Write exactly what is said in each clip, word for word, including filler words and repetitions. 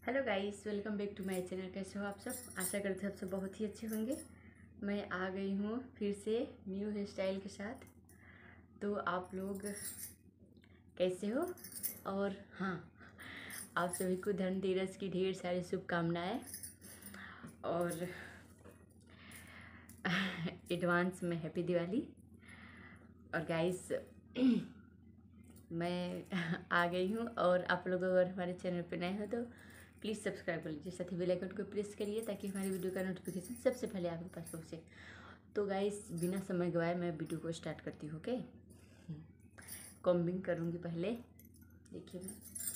Hello guys, welcome back to my channel. कैसे हो आप सब? आशा करते हैं आप सब बहुत ही अच्छे होंगे। मैं आ गई हूँ फिर से न्यू हेयर स्टाइल के साथ। तो आप लोग कैसे हो? और हाँ, आप सभी को धनतेरस की ढेर सारी शुभकामनाएं और एडवांस में हैप्पी दिवाली। और गाइस मैं आ गई हूँ और आप लोग अगर हमारे चैनल पर नए हो तो प्लीज़ सब्सक्राइब कर लीजिए, साथ ही बेल आइकन को प्रेस करिए ताकि हमारी वीडियो का नोटिफिकेशन सबसे पहले आपके पास पहुँचे। तो गाइस बिना समय गवाए मैं वीडियो को स्टार्ट करती हूँ। ओके, कॉम्बिंग करूँगी पहले। देखिए मैं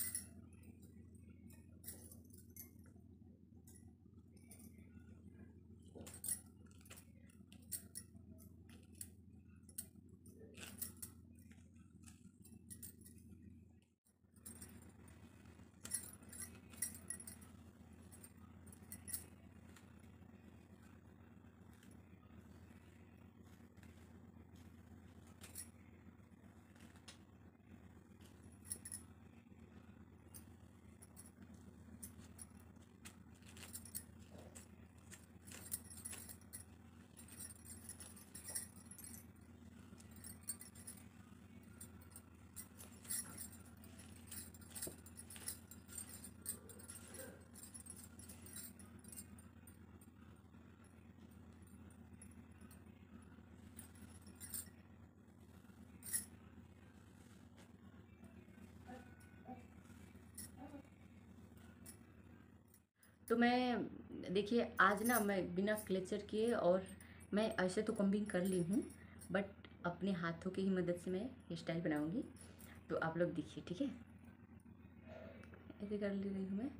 तो मैं देखिए आज ना मैं बिना क्लेचर किए और मैं ऐसे तो कॉम्बिंग कर ली हूँ, बट अपने हाथों की ही मदद से मैं हेयर स्टाइल बनाऊँगी। तो आप लोग देखिए, ठीक है? ऐसे कर ले रही हूँ मैं।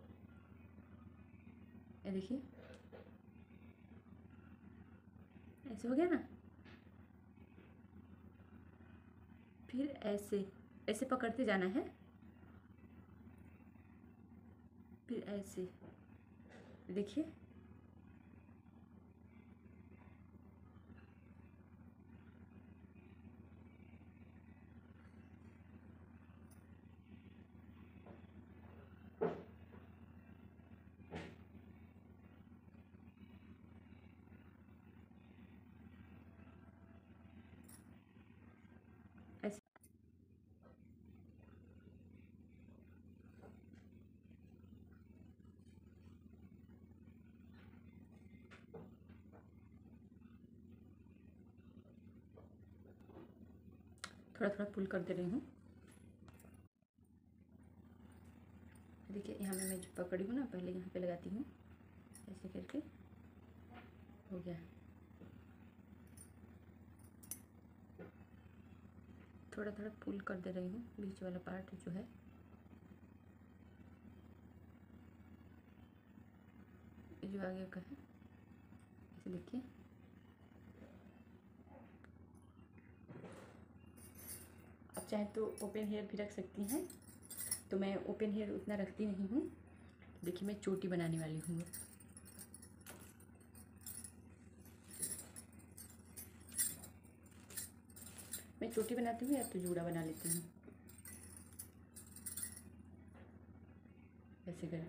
ये देखिए, ऐसे हो गया ना। फिर ऐसे ऐसे पकड़ते जाना है, फिर ऐसे देखिए। ऐसे थोड़ा थोड़ा पुल कर दे रही हूँ। देखिए यहाँ में मैं जो पकड़ी हूँ ना, पहले यहाँ पे लगाती हूँ, ऐसे करके हो गया। थोड़ा थोड़ा पुल कर दे रही हूँ बीच वाला पार्ट जो है। ये जो आगे का है, ऐसे देखिए। आप चाहे तो ओपन हेयर भी रख सकती हैं, तो मैं ओपन हेयर उतना रखती नहीं हूँ। देखिए मैं चोटी बनाने वाली हूँ। मैं चोटी बनाती हूँ या तो जूड़ा बना लेती हूँ, ऐसे कर।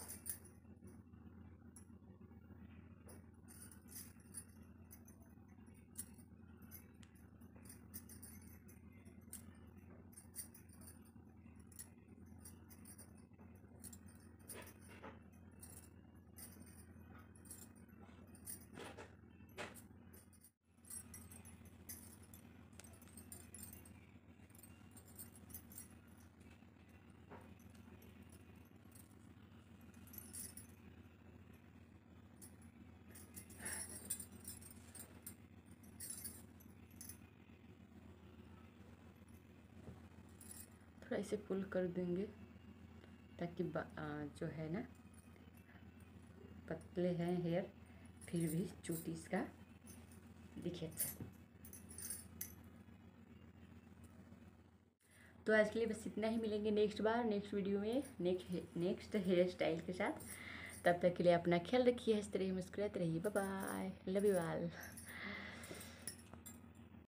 थोड़ा ऐसे पुल कर देंगे ताकि जो है ना, पतले हैं हेयर फिर भी चोटी इसका दिखे अच्छा। तो आज के लिए बस इतना ही। मिलेंगे नेक्स्ट बार नेक्स्ट वीडियो में नेक्स्ट नेक्स्ट हेयर स्टाइल के साथ। तब तक के लिए अपना ख्याल रखिए, हंसते रहिए, मुस्कुराते रहिए। Bye bye, love you all.